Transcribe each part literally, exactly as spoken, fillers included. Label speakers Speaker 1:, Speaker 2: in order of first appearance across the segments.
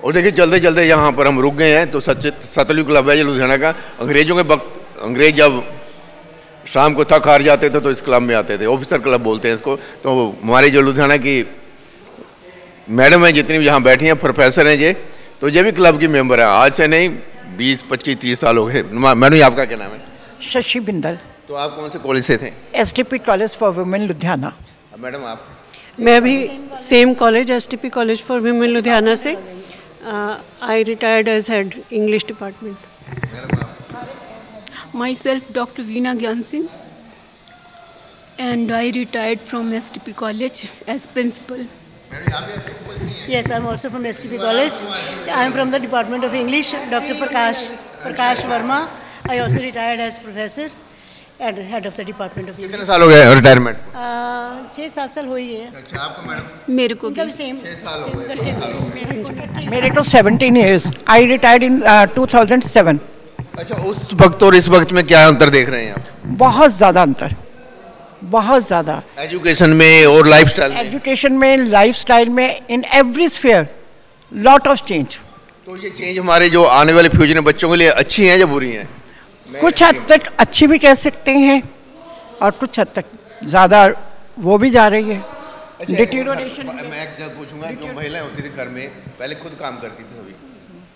Speaker 1: और देखिए चलते चलते यहाँ पर हम रुक गए हैं तो सचित सतलुज क्लब है ये लुधियाना का। अंग्रेजों के वक्त अंग्रेज जब शाम को थक हार जाते थे तो इस क्लब में आते थे, ऑफिसर क्लब बोलते हैं इसको। तो हमारे जो लुधियाना की मैडम है जितनी भी यहाँ बैठी हैं, प्रोफेसर हैं ये, तो ये भी क्लब की मेंबर है। आज से नहीं बीस पच्चीस तीस साल हो गए। मैडम आपका क्या नाम है?
Speaker 2: शशि बिंदल।
Speaker 1: तो आप कौन से कॉलेज से थे?
Speaker 2: S T P college for women Ludhiana.
Speaker 1: Madam आप?
Speaker 3: मैं भी same college S T P college for women Ludhiana से। I retired as head English department.
Speaker 4: Myself Doctor Veena Gyan Singh and I retired from S T P College as principal.
Speaker 5: Yes, I am also from S T P College. I am from the Department of English. Doctor Prakash Prakash Verma. I also retired as professor and head of the Department of English.
Speaker 1: कितने साल हो गए retirement?
Speaker 5: छः सात साल हो ही है।
Speaker 1: अच्छा, आपको मैडम?
Speaker 4: मेरे को भी
Speaker 5: सेम
Speaker 1: छः साल हो गए।
Speaker 2: मेरे को seventeen years. I retired in two thousand seven.
Speaker 1: अच्छा, उस वक्त और इस वक्त में क्या अंतर देख रहे हैं आप?
Speaker 2: बहुत ज़्यादा अंतर, बहुत ज़्यादा।
Speaker 1: एजुकेशन में और लाइफस्टाइल में?
Speaker 2: एजुकेशन में, लाइफस्टाइल में, in every sphere lot of change.
Speaker 1: तो ये चेंज हमारे जो आने वाले फ्यूचर में बच्चों के लिए अच्छी हैं या बुरी हैं?
Speaker 2: कुछ हद तक अच्छी भी कह सकते हैं और कुछ हद तक ज़्यादा वो भी जा रही है।
Speaker 1: अच्छा,
Speaker 2: डिटीरियोरेशन।
Speaker 1: मैं जब पूछूंगा, जो महिलाएं होती थी घर में पहले खुद काम करती थी, सभी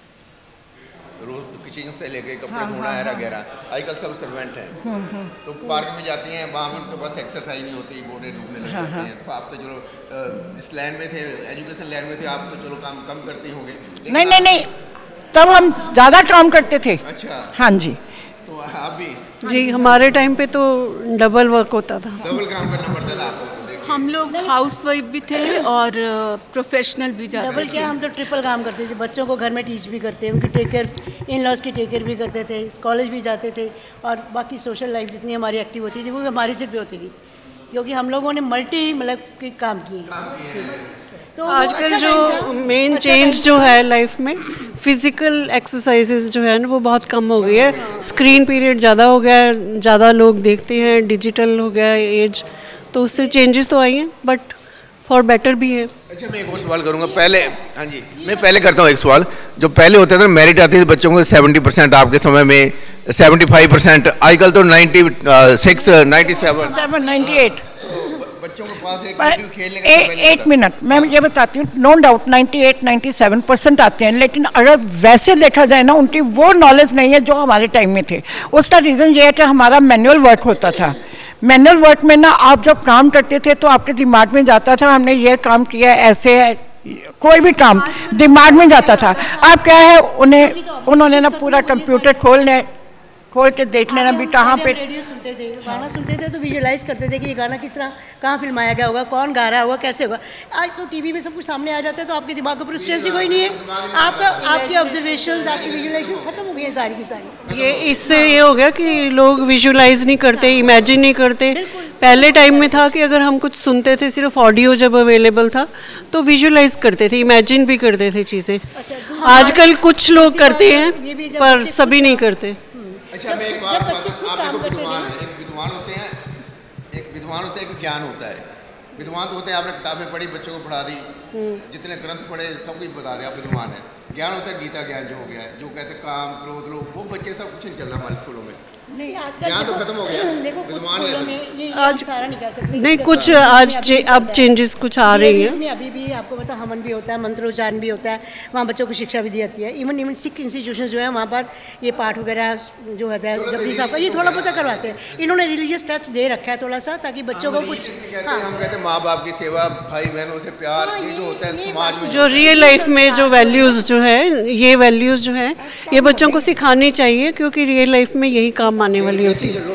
Speaker 1: रोज किचन से लेके कपड़े धोना है वगैरह, आजकल सब सर्वेंट हैं। तो पार्क में जाती हैं, वहाँ में उनके पास एक्सरसाइज नहीं होती, गोडे डूबने लग जाते हैं। तो आप तो चलो इस लाइन में थे, एजुकेशन लाइन में थे, आप तो चलो काम कम करती होंगे।
Speaker 2: नहीं नहीं नहीं, तब हम ज़्यादा काम करते थे।
Speaker 1: अच्छा,
Speaker 2: हाँ जी।
Speaker 1: तो आप भी?
Speaker 3: जी, हमारे टाइम पे तो डबल वर्क होता था,
Speaker 1: डबल काम करना पड़ता था आपको।
Speaker 4: हम लोग हाउस वाइफ भी थे और प्रोफेशनल भी जाते थे।
Speaker 5: डबल क्या, हम तो ट्रिपल काम करते थे। बच्चों को घर में टीच भी करते, उनकी टेक केयर, इन लॉज की टेक केयर भी करते थे, कॉलेज भी जाते थे और बाकी सोशल लाइफ जितनी हमारी एक्टिव होती थी वो हमारी सिर पे होती थी, क्योंकि हम लोगों ने मल्टी मतलब के काम किए। तो
Speaker 3: आजकल
Speaker 5: अच्छा
Speaker 3: जो मेन चेंज जो है लाइफ में, फिजिकल एक्सरसाइजेज जो है ना वो बहुत कम हो गई है। स्क्रीन पीरियड ज़्यादा हो गया है, ज़्यादा लोग देखते हैं, डिजिटल हो गया है एज, तो उससे चेंजेस तो आई हैं बट फॉर बेटर भी है।
Speaker 1: अच्छा, मैं एक और सवाल करूंगा पहले। हाँ जी, मैं पहले करता हूँ एक सवाल। जो पहले होता था मेरिट आती थी बच्चों को सेवेंटी परसेंट, आपके समय में सेवेंटी फाइव परसेंट, आजकल तो ninety six ninety seven
Speaker 2: seven ninety eight
Speaker 1: बच्चों के पास एक खेलने का।
Speaker 2: एक मिनट, मैं ये बताती हूँ, no doubt ninety eight ninety seven percent आते हैं, लेकिन अगर वैसे देखा जाए ना उनकी वो नॉलेज नहीं है जो हमारे टाइम में थे। उसका रीज़न ये है कि हमारा मैनुअल वर्क होता था। मैनुअल वर्क में ना आप जब काम करते थे तो आपके दिमाग में जाता था हमने ये काम किया, ऐसे है, कोई भी काम दिमाग में जाता था। अब क्या है, उन्हें उन्होंने ना पूरा कंप्यूटर खोलने खोल के देख लेना भी कहाँ पे।
Speaker 5: रेडियो सुनते थे, गाना सुनते थे तो विजुअलाइज करते थे कि ये गाना किस तरह कहाँ फिल्माया गया होगा, कौन गा रहा होगा, कैसे होगा। आज तो टीवी में सब कुछ सामने आ जाता है तो आपके दिमाग के ऊपर स्ट्रेस ही कोई नहीं है। आपका आपके ऑब्जर्वेशन, आपकी विजुअलाइजेशन खत्म हो गई है सारी की सारी।
Speaker 3: ये इससे ये हो गया कि लोग विजुअलाइज नहीं करते, इमेजिन नहीं करते। पहले टाइम में था कि अगर हम कुछ सुनते थे, सिर्फ ऑडियो जब अवेलेबल था तो विजुअलाइज करते थे, इमेजिन भी करते थे चीज़ें। आजकल कुछ लोग करते हैं पर सभी नहीं करते।
Speaker 1: अच्छा, मैं एक बात बताऊं, आप देखो विद्वान है, एक विद्वान होते हैं, एक विद्वान होता है, एक ज्ञान होता है। विद्वान तो होते हैं आपने किताबें पढ़ी, बच्चों को पढ़ा दी, जितने ग्रंथ पढ़े सब कुछ बता दिया, आप विद्वान है। ज्ञान होता है गीता ज्ञान जो हो गया है, जो कहते हैं काम क्रोध लोग, वो बच्चे सब कुछ नहीं चल रहा हमारे स्कूलों में।
Speaker 5: नहीं, आजकल
Speaker 1: ज्ञान तो खत्म हो गया,
Speaker 5: विद्वान है
Speaker 3: आज
Speaker 5: सारा नहीं कह सकते।
Speaker 3: नहीं, कुछ आज अब चेंजेस कुछ आ रही हैं।
Speaker 5: इसमें अभी भी आपको पता हवन भी होता है, मंत्रोच्चारण भी होता है, वहाँ बच्चों को शिक्षा भी दी जाती है। इवन इवन सिख इंस्टीट्यूशन जो है वहाँ पर ये पाठ वगैरह जो होता है जपजी साहब का, ये थोड़ा बहुत करवाते हैं। इन्होंने रिलीजियस टच दे रखा है थोड़ा सा, ताकि बच्चों को कुछ,
Speaker 1: हम कहते हैं माँ बाप की सेवा, भाई बहनों से प्यार, ये जो होता है समाज में,
Speaker 3: जो रियल लाइफ में जो वैल्यूज़ जो है, ये वैल्यूज़ जो है ये बच्चों को सिखानी चाहिए, क्योंकि रियल लाइफ में यही काम आने वाली होती है।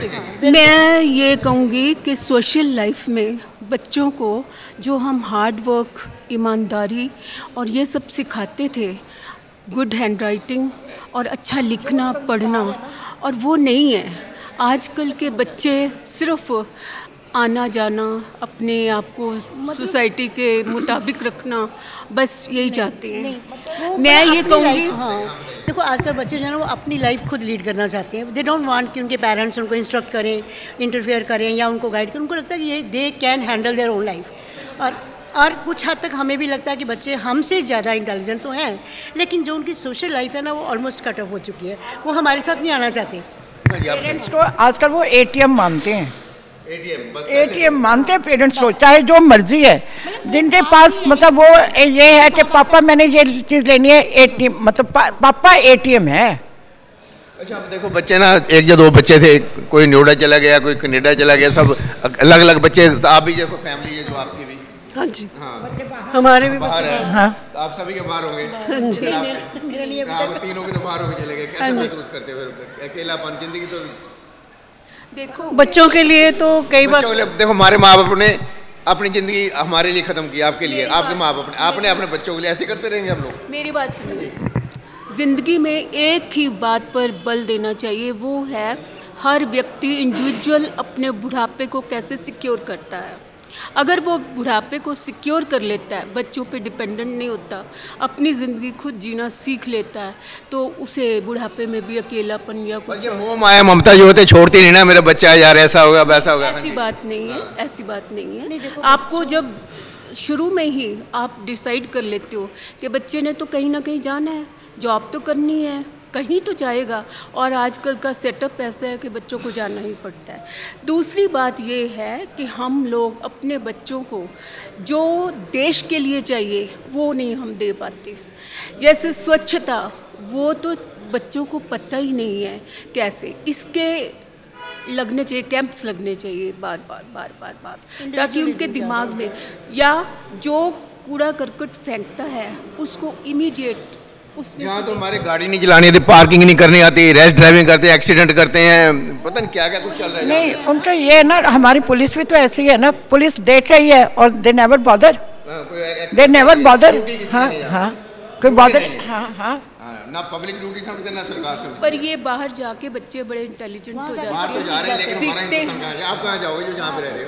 Speaker 4: मैं ये कहूँगी कि सोशल लाइफ में बच्चों को जो हम हार्ड वर्क, ईमानदारी और ये सब सिखाते थे, गुड हैंडराइटिंग और अच्छा लिखना पढ़ना, और वो नहीं है। आजकल के बच्चे सिर्फ आना जाना, अपने आप को सोसाइटी के मुताबिक रखना, बस यही चाहते हैं। मैं ये कहूँगी,
Speaker 5: हाँ देखो आजकल बच्चे जो है ना वो अपनी लाइफ खुद लीड करना चाहते हैं। दे डोंट वांट कि उनके पेरेंट्स उनको इंस्ट्रक्ट करें, इंटरफेयर करें या उनको गाइड करें। उनको लगता है कि ये they can handle their own life. और और कुछ हद तक हमें भी लगता है कि बच्चे हमसे ज़्यादा इंटेलिजेंट तो हैं, लेकिन जो उनकी सोशल लाइफ है ना वो ऑलमोस्ट कट ऑफ हो चुकी है, वो हमारे साथ नहीं आना चाहते।
Speaker 2: पेरेंट्स को आजकल वो एटीएम मानते हैं, एटीएम मानते हैं पेरेंट्स को, चाहे जो मर्जी है, जिनके पास मतलब वो ये है कि पापा मैंने ये चीज़ लेनी है, एटीएम मतलब पा, पापा एटीएम है।
Speaker 1: अच्छा अब देखो बच्चे ना, एक या दो बच्चे थे, कोई न्यूडा चला गया, कोई कनाडा चला गया, सब अलग अलग बच्चे। आप भी देखो फैमिली है जो आपकी भी।
Speaker 3: हाँ जी, हाँ हमारे भी
Speaker 1: बाहर
Speaker 3: बच्चे
Speaker 1: हैं।
Speaker 2: हाँ
Speaker 1: आप सभी के बाहर होंगे।
Speaker 5: मेरे लिए
Speaker 1: आप तीनों के तो बाहर होके चले गए, कैसे महसूस करते हो फिर? अकेलापन, जिंदगी तो
Speaker 3: देखो बच्चों के लिए तो कई बार
Speaker 1: देखो हमारे माँ बाप ने अपनी जिंदगी हमारे लिए खत्म की, आपके लिए, आपके माँ बाप ने, आपने अपने बच्चों के लिए ऐसे करते रहेंगे हम लोग।
Speaker 4: मेरी बात सुनिए, ज़िंदगी में एक ही बात पर बल देना चाहिए, वो है हर व्यक्ति इंडिविजुअल अपने बुढ़ापे को कैसे सिक्योर करता है। अगर वो बुढ़ापे को सिक्योर कर लेता है, बच्चों पे डिपेंडेंट नहीं होता, अपनी ज़िंदगी खुद जीना सीख लेता है, तो उसे बुढ़ापे में भी अकेलापन या कुछ
Speaker 1: मोह माया ममता जो होते छोड़ती नहीं ना, मेरा बच्चा यार ऐसा होगा वैसा होगा।
Speaker 4: ऐसी बात नहीं है, ऐसी बात नहीं है। आपको जब शुरू में ही आप डिसाइड कर लेते हो कि बच्चे ने तो कहीं ना कहीं जाना है, जॉब तो करनी है, कहीं तो जाएगा, और आजकल का सेटअप ऐसा है कि बच्चों को जाना ही पड़ता है। दूसरी बात ये है कि हम लोग अपने बच्चों को जो देश के लिए चाहिए वो नहीं हम दे पाते। जैसे स्वच्छता, वो तो बच्चों को पता ही नहीं है कैसे, इसके लगने चाहिए, कैंप्स लगने चाहिए बार बार बार बार बार ताकि उनके दिमाग में, या जो कूड़ा करकट फेंकता है उसको इमीडिएट
Speaker 1: यहाँ तो हमारे गाड़ी नहीं चलानी आती, पार्किंग नहीं करनी आती, रैश ड्राइविंग करते हैं, एक्सीडेंट करते हैं, पता नहीं क्या क्या कुछ चल रहा है।
Speaker 2: नहीं उनका ये ना, हमारी पुलिस भी तो ऐसी है ना, पुलिस देख रही है और they never bother, they never bother. हाँ हाँ कोई बॉदर, हाँ हाँ
Speaker 1: ना पब्लिक ड्यूटी समझते ना सरकार समझते।
Speaker 4: पर ये बाहर जाके बच्चे बड़े इंटेलिजेंट हो जाते हैं,
Speaker 1: सीखते हैं। आप कहाँ जाओगे जो जहाँ पे रह रहे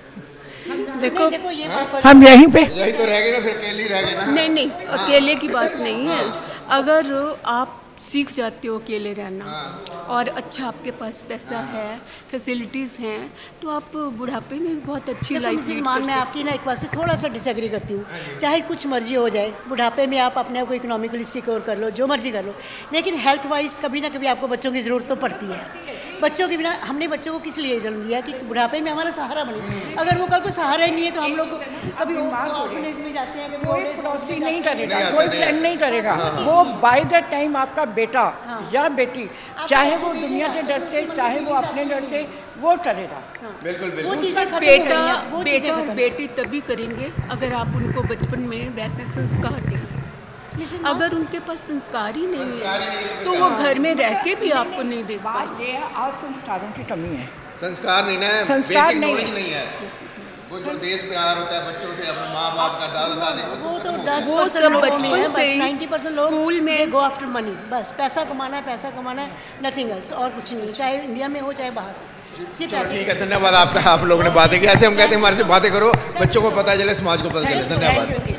Speaker 1: हो?
Speaker 3: देखो,
Speaker 5: देखो ये
Speaker 2: हम यहीं पे
Speaker 1: यही तो रह गए ना, फिर अकेले रह गए ना।
Speaker 4: नहीं नहीं, अकेले की बात नहीं है। अगर आप सीख जाते हो अकेले रहना, और अच्छा आपके पास पैसा है, फैसिलिटीज़ हैं, तो आप बुढ़ापे में भी बहुत अच्छी लाइफ लीड कर
Speaker 5: मान मैं
Speaker 4: सकते।
Speaker 5: आपकी ना एक बात से थोड़ा सा डिसएग्री करती हूँ। चाहे कुछ मर्जी हो जाए, बुढ़ापे में आप अपने आप को इकोनॉमिकली सिक्योर कर लो, जो मर्जी कर लो, लेकिन हेल्थ वाइज कभी ना कभी आपको बच्चों की ज़रूरत तो पड़ती है। बच्चों के बिना, हमने बच्चों को किस लिए जन्म दिया कि बुढ़ापे में हमारा सहारा बने। अगर वो कल को सहारा ही नहीं है तो हम लोग कभी ऑर्फनेज में जाते हैं,
Speaker 2: कोई पड़ोसी नहीं करेगा, कोई फ्रेंड नहीं करेगा। वो बाय द टाइम आपका बेटा या बेटी, चाहे वो दुनिया के डर से, चाहे वो अपने डर से, वो करेगा।
Speaker 1: बिल्कुल बिल्कुल।
Speaker 5: वो चीज़ें खत्म
Speaker 4: बेटा
Speaker 5: हो रही हैं, वो
Speaker 4: बेटा
Speaker 5: चीज़ें
Speaker 4: और
Speaker 5: खत्म।
Speaker 4: बेटी तभी करेंगे अगर आप उनको बचपन में वैसे संस्कार देंगे। अगर उनके पास संस्कार ही नहीं है तो वो घर में रह के भी आपको नहीं दे
Speaker 2: बात
Speaker 4: पाएंगे।
Speaker 2: ये है, आज संस्कारों की कमी है,
Speaker 1: संस्कार नहीं ना,
Speaker 2: संस्कार
Speaker 1: बेसिक
Speaker 2: नहीं
Speaker 1: नॉलेज नहीं है। वो जो देश प्यार होता है बच्चों से, अपने माँ बाप का, दादा दादी,
Speaker 5: वो तो दस
Speaker 4: वो
Speaker 5: परसेंट
Speaker 4: सब
Speaker 5: लोगों में
Speaker 4: बचपन
Speaker 5: है,
Speaker 4: से
Speaker 5: बस
Speaker 4: ही
Speaker 5: नाइन्टी परसेंट लोग
Speaker 4: स्कूल में
Speaker 5: गो आफ्टर मनी, बस पैसा कमाना है, पैसा कमाना है, नथिंग एल्स, और कुछ नहीं, चाहे इंडिया में हो चाहे बाहर, सिर्फ
Speaker 1: चलो
Speaker 5: पैसे।
Speaker 1: ठीक है, धन्यवाद आपका। आप लोगों ने बातें की, ऐसे हम कहते हैं हमारे से बातें करो, बच्चों को पता चले, समाज को पता चले। धन्यवाद।